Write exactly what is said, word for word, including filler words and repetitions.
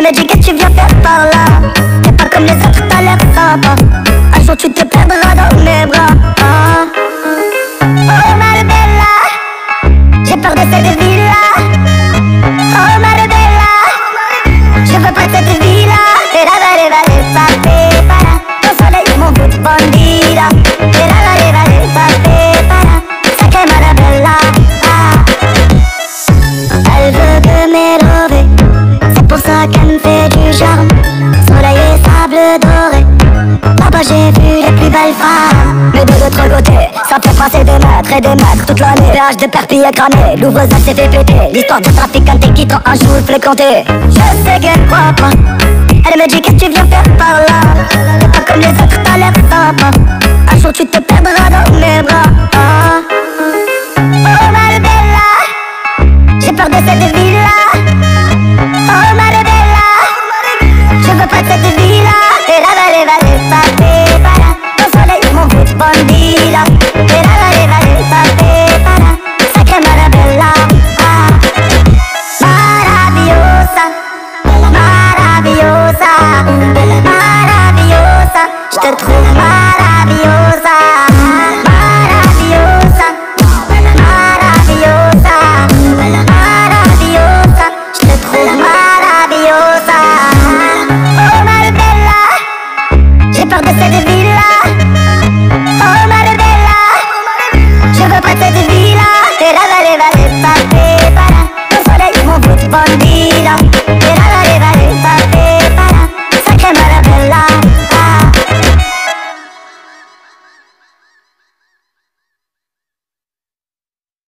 me dit que tu viens faire par là. T'es pas comme les autres, t'as l'air sympa. Un jour tu te perdras dans mes bras. Ah. Oh ma bella, j'ai peur de cette vie-là. Oh ma bella, je veux pas de cette vie-là. Et la vale vale pape para. Ton soleil mon bout de bandida. Et la vale vale pape para. Ça qu'est ma bella. Elle veut que m'élever, c'est pour ça qu'elle me fait du charme. Soleil et sable doré, là-bas j'ai vu les plus belles femmes. Mais de l'autre côté, ça fait passer des mètres et des mètres toute l'année. Péage de perpilles cramé, l'ouvreuse s'est fait péter. L'histoire de trafiquante qui tend un jour fréquenté. Je sais qu'elle croit pas, elle me dit que tu viens faire par là. T'es pas comme les autres, t'as l'air sympa. Un jour tu te perdras dans mes bras. Ah. Oh ma bella, j'ai peur de cette vie-là. Oh ma bella, je veux pas de cette vie-là. Et la vale vale pape para. Ton soleil mon bout de bandida. Et la vale vale pape para. Sacré Marabella. Ah. Maravillosa, maravillosa, maravillosa. Je te trouve maravillosa.